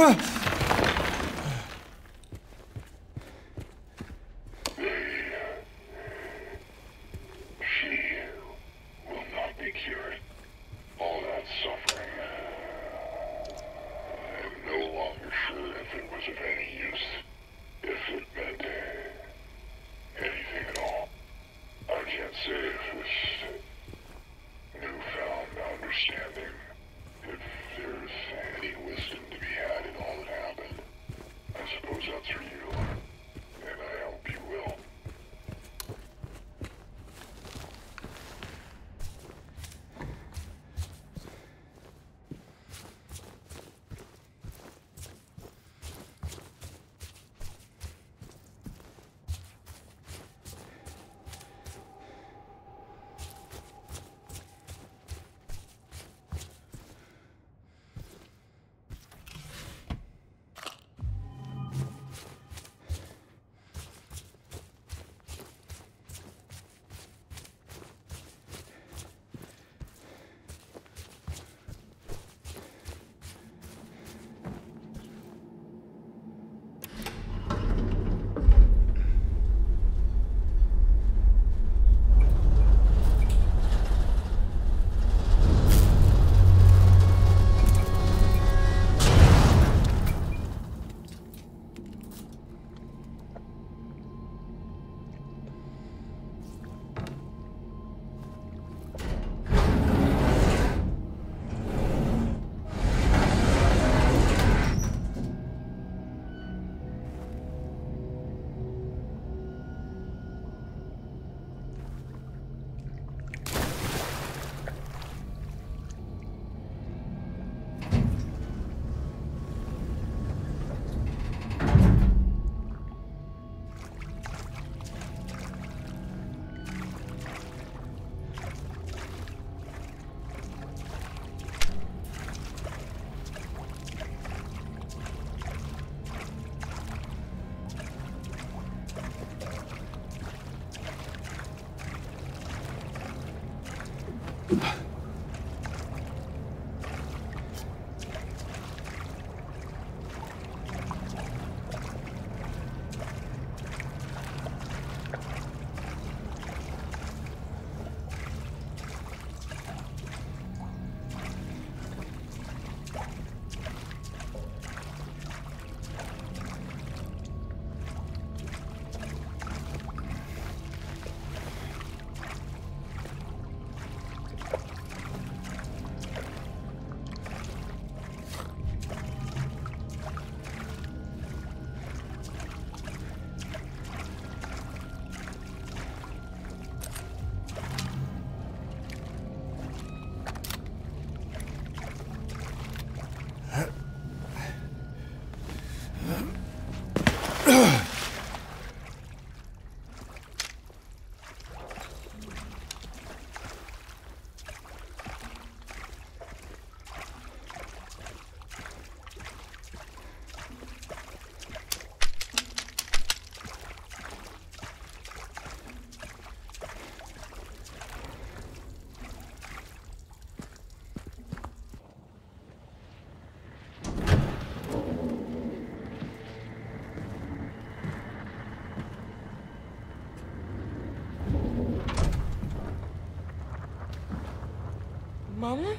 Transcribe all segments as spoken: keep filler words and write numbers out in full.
Mama?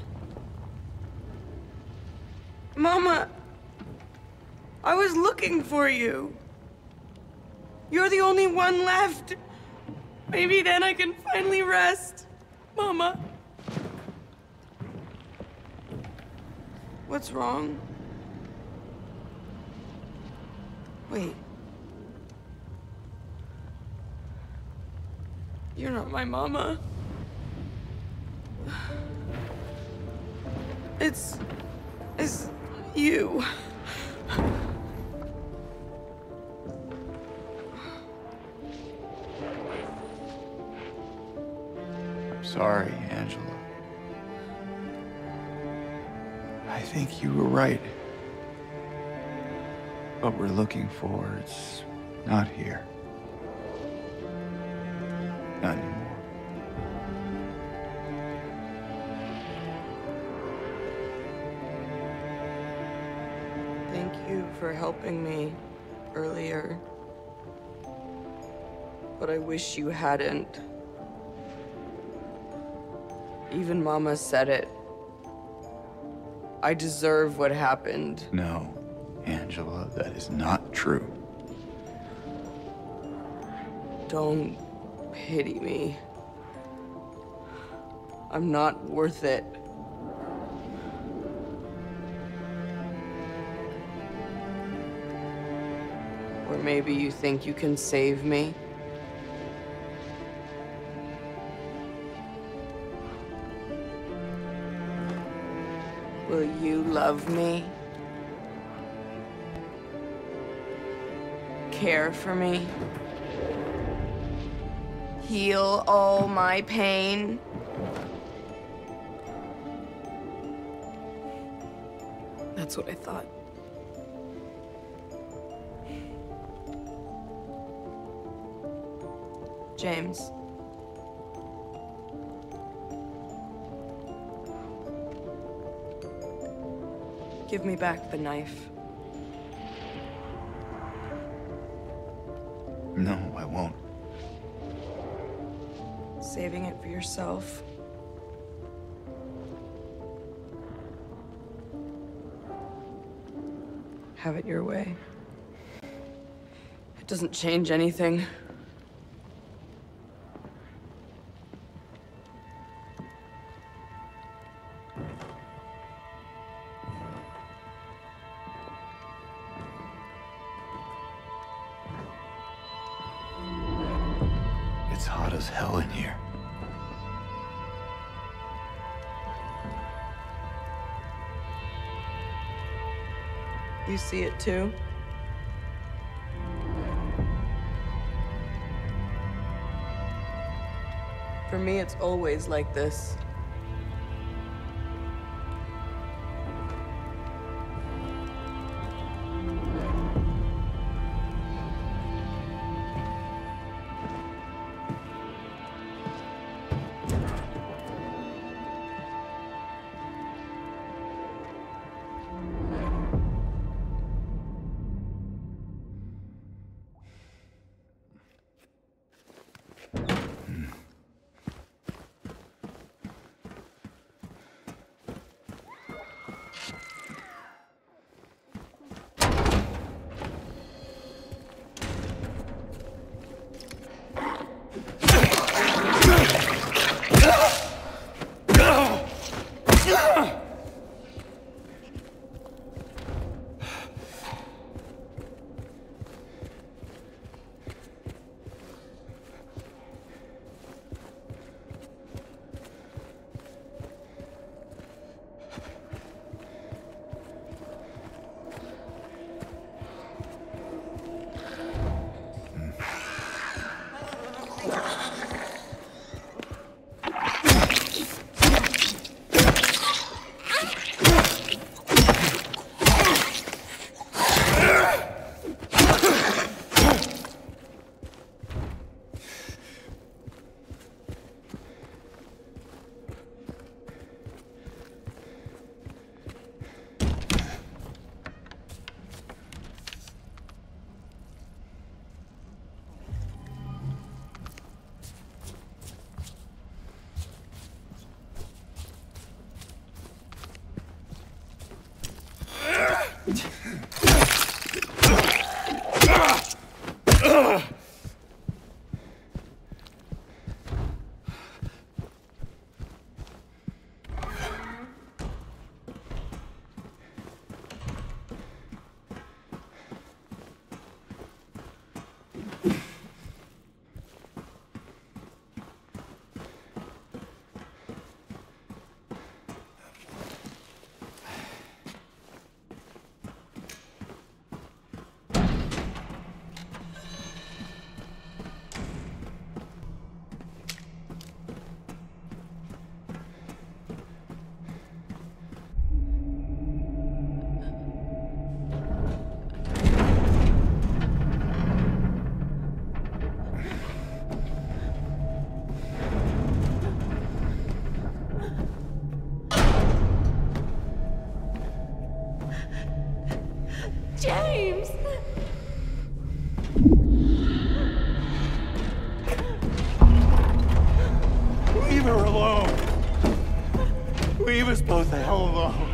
Mama! I was looking for you. You're the only one left. Maybe then I can finally rest. Mama. What's wrong? Wait. You're not my mama. It's... it's you. Sorry, Angela. I think you were right. What we're looking for, it's not here. Not anymore. Thank for helping me earlier. But I wish you hadn't. Even Mama said it. I deserve what happened. No, Angela, that is not true. Don't pity me. I'm not worth it. Or maybe you think you can save me? Will you love me? Care for me? Heal all my pain? That's what I thought. James. Give me back the knife. No, I won't. Saving it for yourself. Have it your way. It doesn't change anything. It's hot as hell in here. You see it too? For me, it's always like this. James! Leave her alone! Leave us both the hell alone!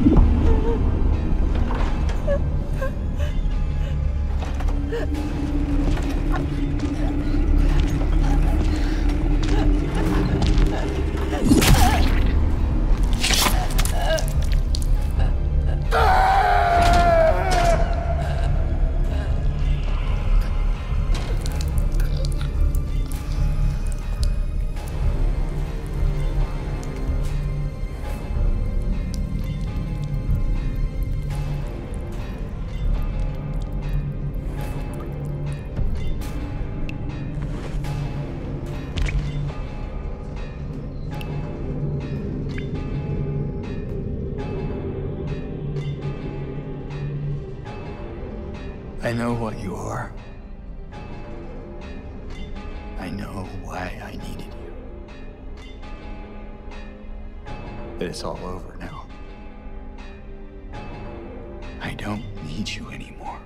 I know what you are. I know why I needed you. But it's all over now. I don't need you anymore.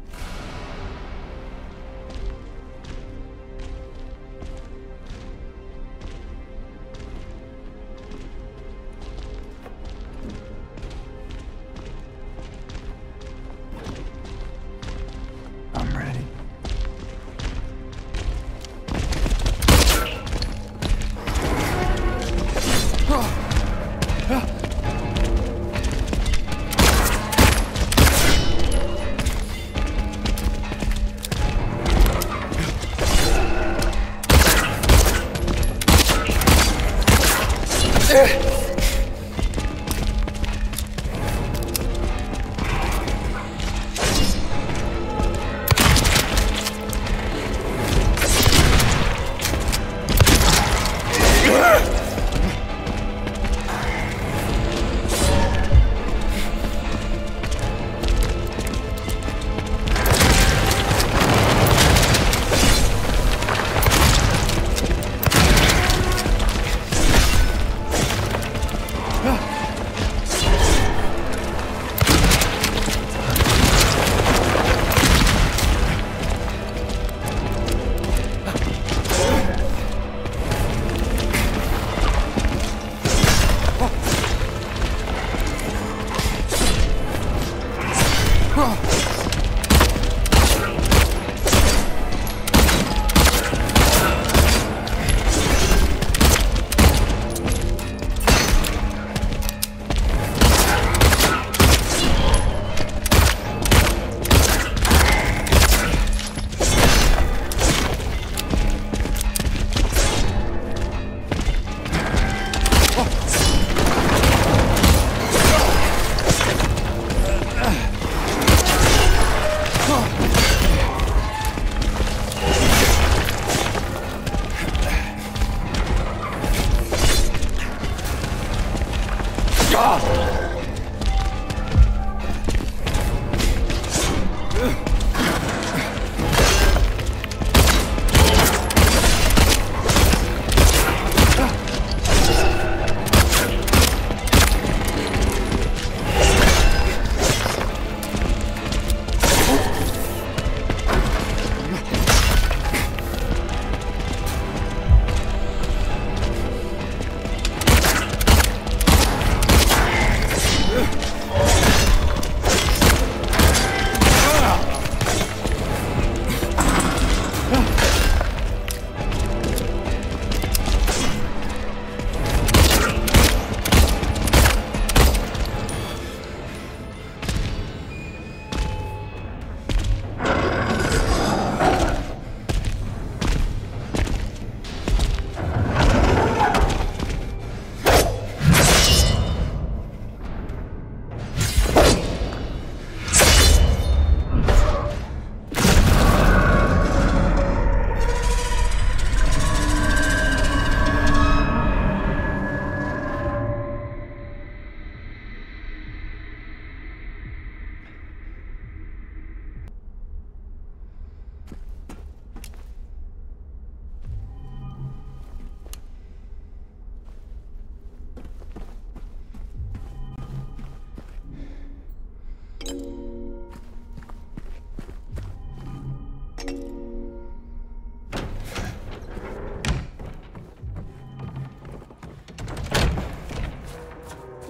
I'm ready.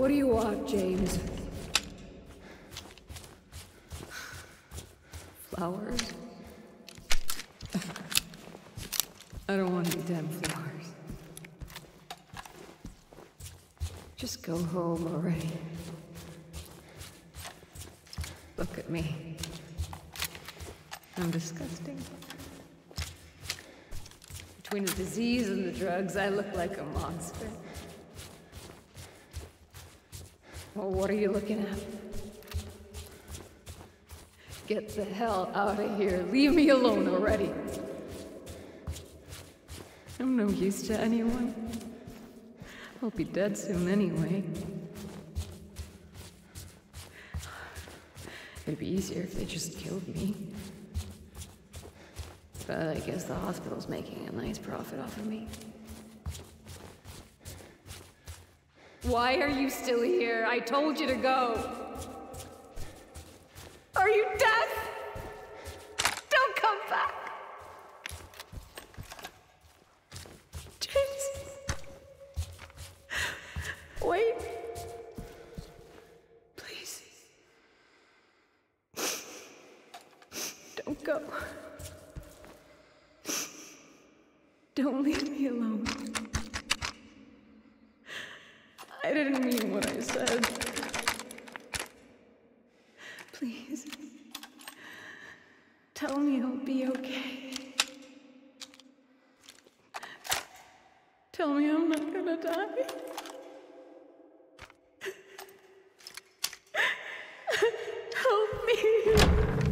What do you want, James? Flowers? I don't want any damn flowers. Just go home already. Look at me. I'm disgusting. Between the disease and the drugs, I look like a monster. Well, what are you looking at? Get the hell out of here. Leave me alone already. I'm no use to anyone. I'll be dead soon anyway. It'd be easier if they just killed me. But I guess the hospital's making a nice profit off of me. Why are you still here? I told you to go. Are you deaf? Don't come back. James. Wait. Please. Don't go. Don't leave me alone. I didn't mean what I said. Please. Tell me I'll be okay. Tell me I'm not gonna die. Help me.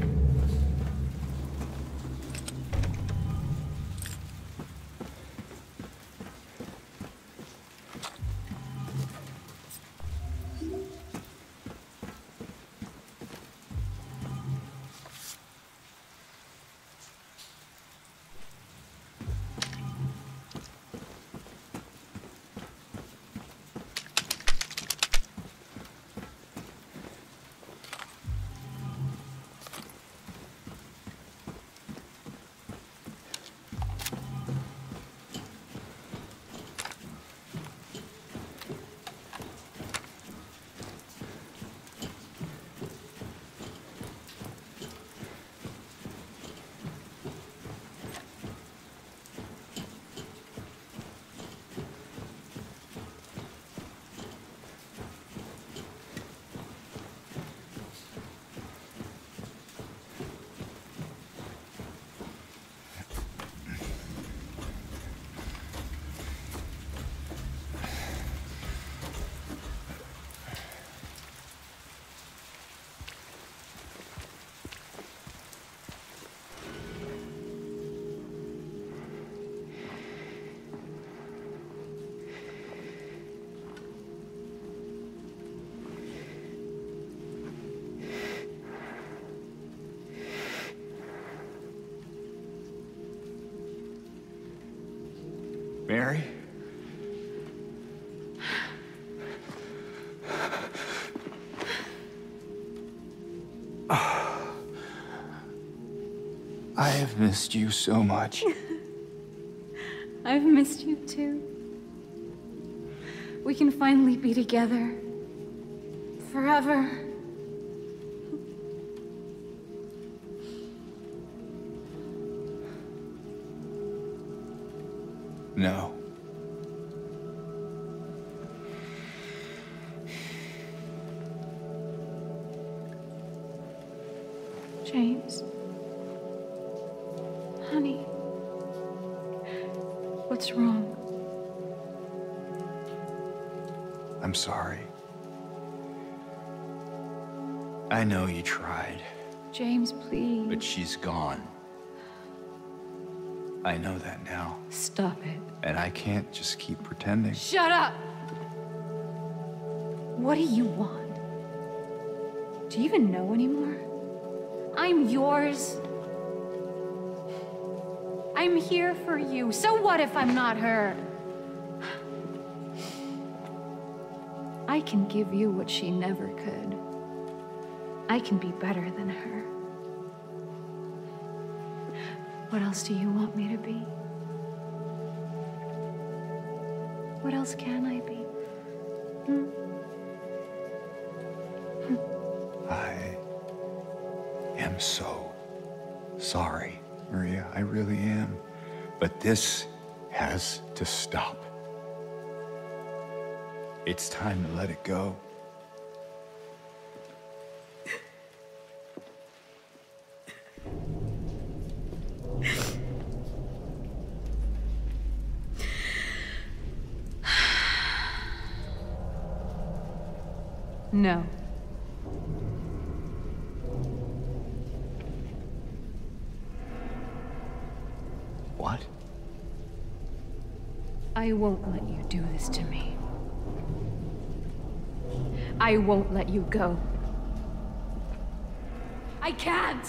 Mary? Oh, I have missed you so much. I've missed you too. We can finally be together. Forever. No. James. Honey. What's wrong? I'm sorry. I know you tried. James, please. But she's gone. I know that now. Stop it. And I can't just keep pretending. Shut up! What do you want? Do you even know anymore? I'm yours. I'm here for you. So what if I'm not her? I can give you what she never could. I can be better than her. What else do you want me to be? What else can I be? Hmm? so sorry, Maria. I really am. But this has to stop. It's time to let it go. No. What? I won't let you do this to me. I won't let you go. I can't!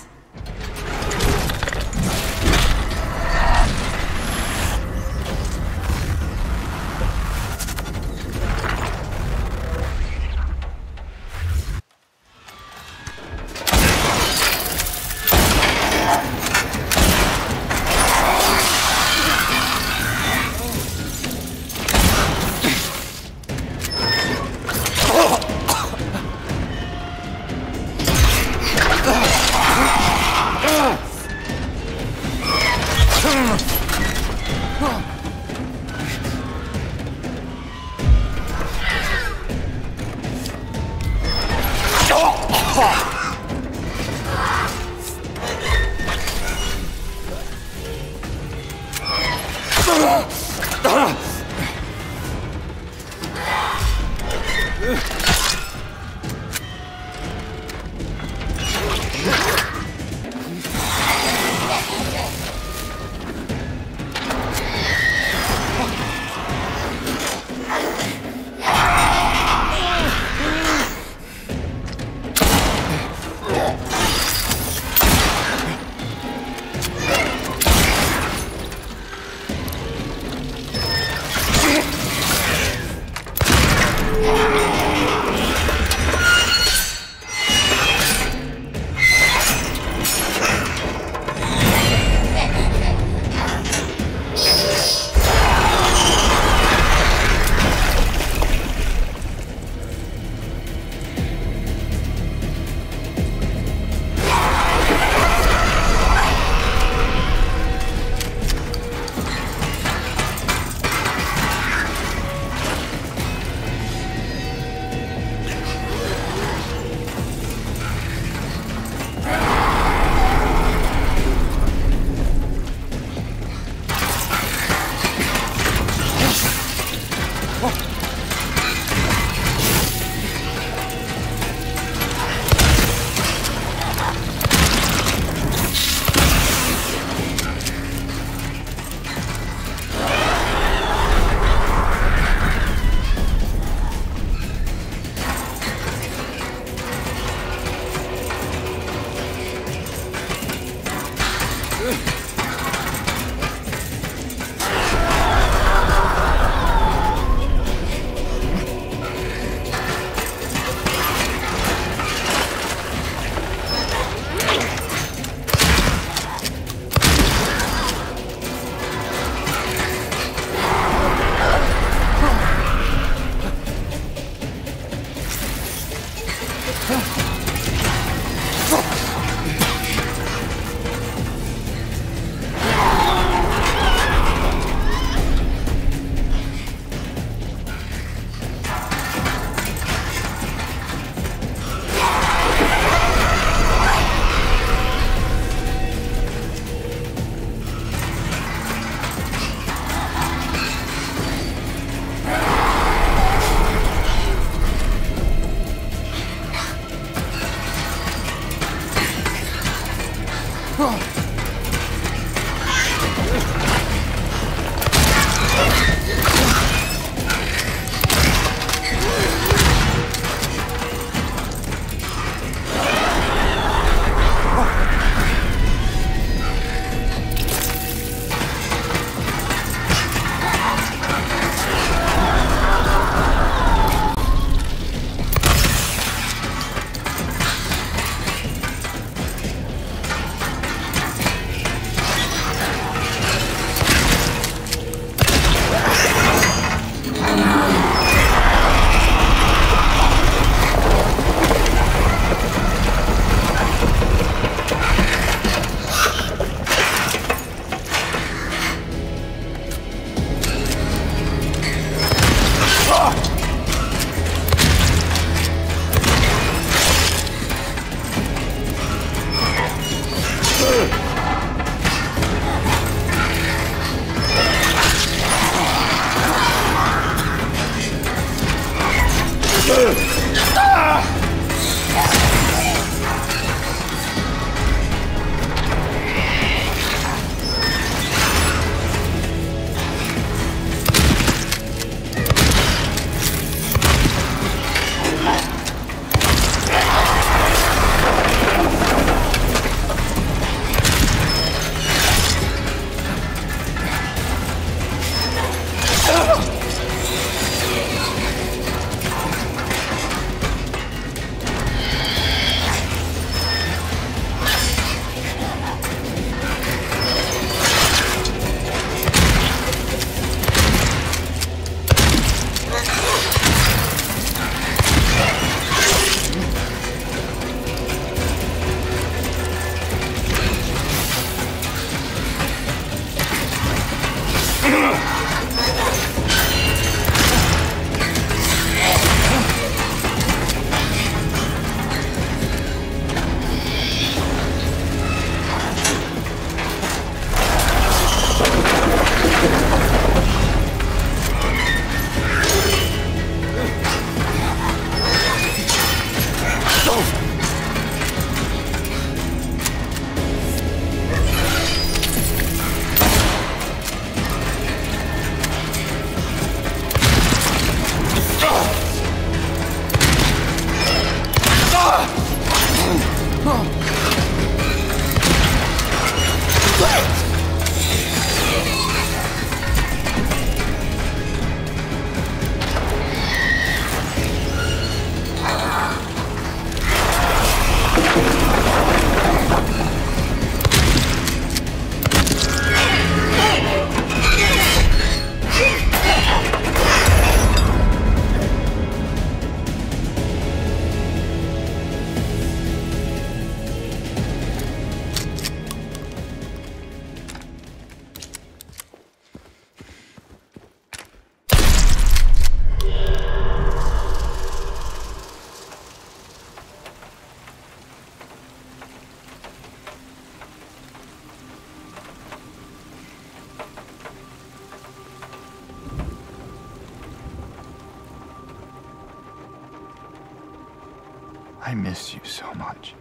I miss you so much.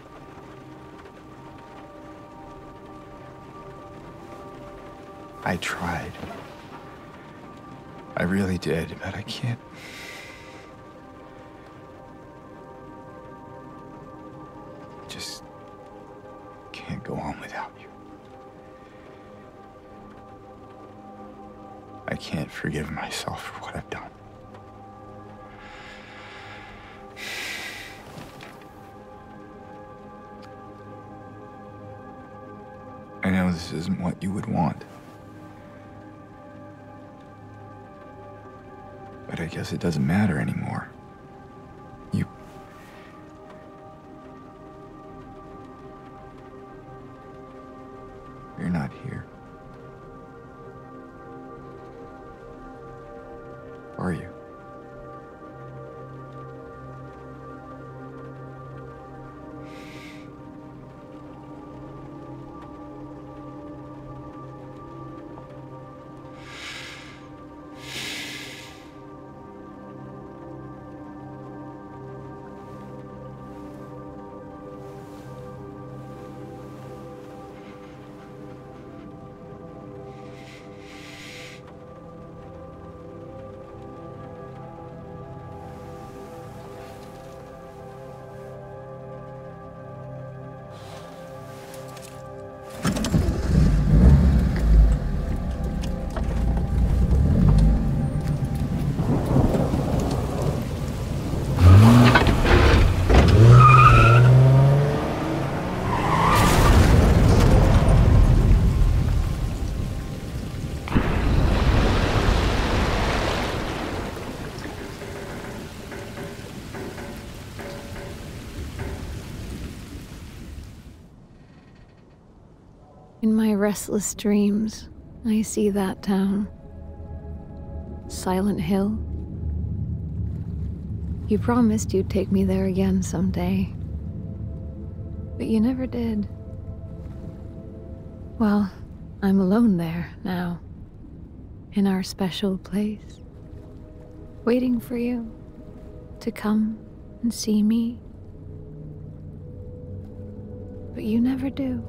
I tried. I really did, but I can't. Just can't go on without you. I can't forgive myself for what I've done. I know this isn't what you would want. But I guess it doesn't matter anymore. You... You're not here. Are you? In my restless dreams, I see that town. Silent Hill. You promised you'd take me there again someday. But you never did. Well, I'm alone there now. In our special place. Waiting for you to come and see me. But you never do.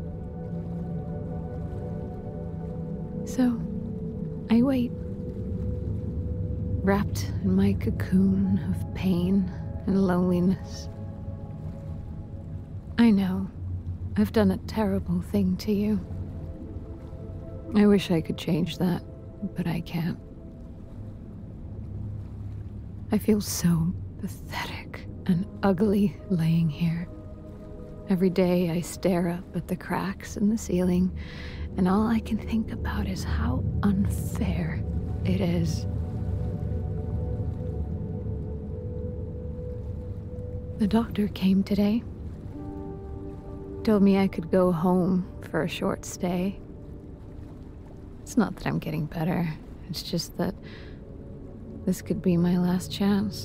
So, I wait, wrapped in my cocoon of pain and loneliness. I know, I've done a terrible thing to you. I wish I could change that, but I can't. I feel so pathetic and ugly laying here. Every day I stare up at the cracks in the ceiling, and all I can think about is how unfair it is. The doctor came today. Told me I could go home for a short stay. It's not that I'm getting better. It's just that this could be my last chance.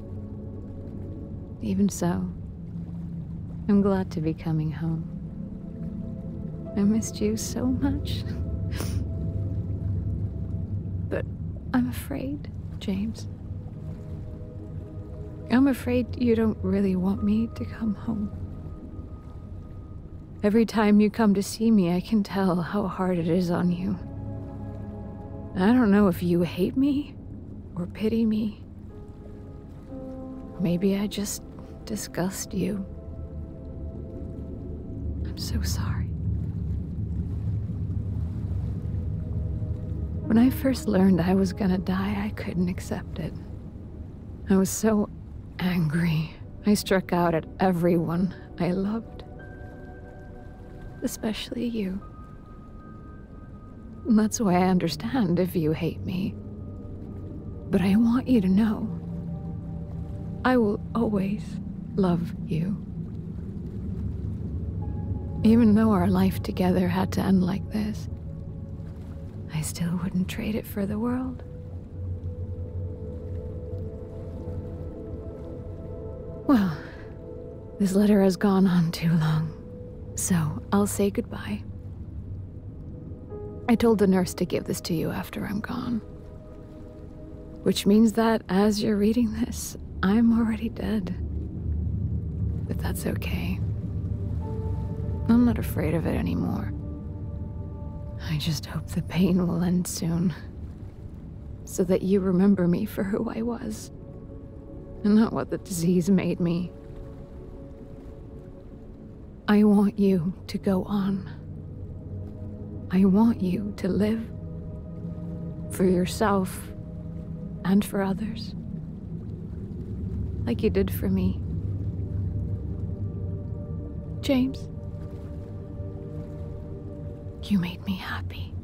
Even so, I'm glad to be coming home. I missed you so much. But I'm afraid, James. I'm afraid you don't really want me to come home. Every time you come to see me, I can tell how hard it is on you. I don't know if you hate me or pity me. Maybe I just disgust you. I'm so sorry. When I first learned I was gonna die, I couldn't accept it. I was so angry. I struck out at everyone I loved. Especially you. And that's why I understand if you hate me. But I want you to know, I will always love you. Even though our life together had to end like this, I still wouldn't trade it for the world. Well, this letter has gone on too long, so I'll say goodbye. I told the nurse to give this to you after I'm gone. Which means that as you're reading this, I'm already dead. But that's okay. I'm not afraid of it anymore. I just hope the pain will end soon. So that you remember me for who I was. And not what the disease made me. I want you to go on. I want you to live. For yourself. And for others. Like you did for me. James. You made me happy.